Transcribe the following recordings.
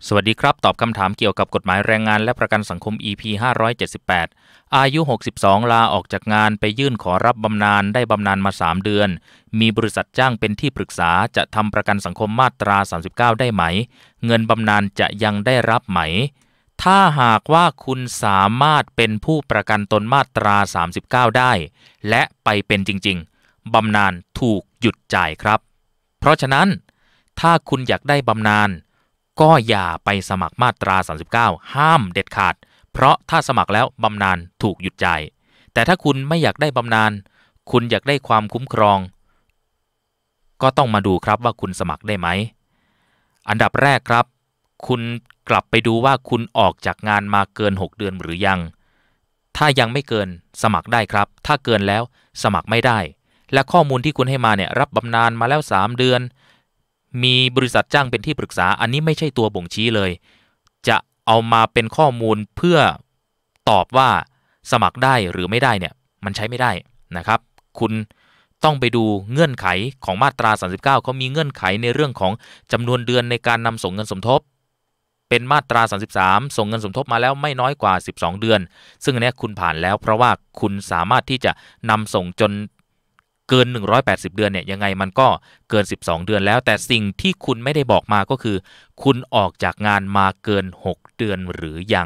สวัสดีครับตอบคำถามเกี่ยวกับกฎหมายแรงงานและประกันสังคม EP 578อายุ62ลาออกจากงานไปยื่นขอรับบำนาญได้บำนาญมา3เดือนมีบริษัทจ้างเป็นที่ปรึกษาจะทำประกันสังคมมาตรา39ได้ไหมเงินบำนาญจะยังได้รับไหมถ้าหากว่าคุณสามารถเป็นผู้ประกันตนมาตรา39ได้และไปเป็นจริงๆบำนาญถูกหยุดจ่ายครับเพราะฉะนั้นถ้าคุณอยากได้บำนาญก็อย่าไปสมัครมาตรา39ห้ามเด็ดขาดเพราะถ้าสมัครแล้วบำนาญถูกหยุดจ่ายแต่ถ้าคุณไม่อยากได้บำนาญคุณอยากได้ความคุ้มครองก็ต้องมาดูครับว่าคุณสมัครได้ไหมอันดับแรกครับคุณกลับไปดูว่าคุณออกจากงานมาเกิน6เดือนหรือยังถ้ายังไม่เกินสมัครได้ครับถ้าเกินแล้วสมัครไม่ได้และข้อมูลที่คุณให้มาเนี่ยรับบำนาญมาแล้ว3เดือนมีบริษัทจ้างเป็นที่ปรึกษาอันนี้ไม่ใช่ตัวบ่งชี้เลยจะเอามาเป็นข้อมูลเพื่อตอบว่าสมัครได้หรือไม่ได้เนี่ยมันใช้ไม่ได้นะครับคุณต้องไปดูเงื่อนไขของมาตรา39เขามีเงื่อนไขในเรื่องของจำนวนเดือนในการนำส่งเงินสมทบเป็นมาตรา33ส่งเงินสมทบมาแล้วไม่น้อยกว่า12เดือนซึ่งอันนี้คุณผ่านแล้วเพราะว่าคุณสามารถที่จะนำส่งจนเกิน180เดือนเนี่ยยังไงมันก็เกิน12เดือนแล้วแต่สิ่งที่คุณไม่ได้บอกมาก็คือคุณออกจากงานมาเกิน6เดือนหรือยัง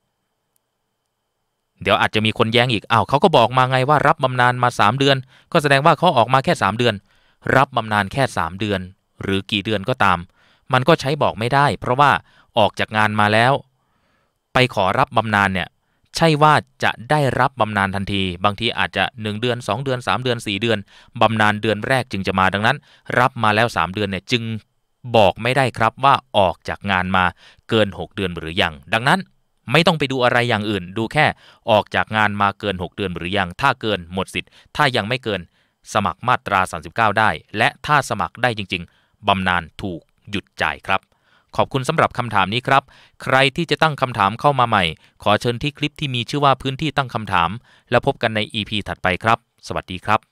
เดี๋ยวอาจจะมีคนแย้งอีกเขาก็บอกมาไงว่ารับบำนาญมา3เดือนก็แสดงว่าเขาออกมาแค่3เดือนรับบำนาญแค่3เดือนหรือกี่เดือนก็ตามมันก็ใช้บอกไม่ได้เพราะว่าออกจากงานมาแล้วไปขอรับบำนาญเนี่ยใช่ว่าจะได้รับบำนาญทันทีบางทีอาจจะ1เดือน2เดือน3เดือน4เดือนบำนาญเดือนแรกจึงจะมาดังนั้นรับมาแล้ว3เดือนเนี่ยจึงบอกไม่ได้ครับว่าออกจากงานมาเกิน6เดือนหรือยังดังนั้นไม่ต้องไปดูอะไรอย่างอื่นดูแค่ออกจากงานมาเกิน6เดือนหรือยังถ้าเกินหมดสิทธิ์ถ้ายังไม่เกินสมัครมาตรา39ได้และถ้าสมัครได้จริงๆบำนาญถูกหยุดจ่ายครับขอบคุณสำหรับคำถามนี้ครับใครที่จะตั้งคำถามเข้ามาใหม่ขอเชิญที่คลิปที่มีชื่อว่าพื้นที่ตั้งคำถามแล้วพบกันใน EP ถัดไปครับสวัสดีครับ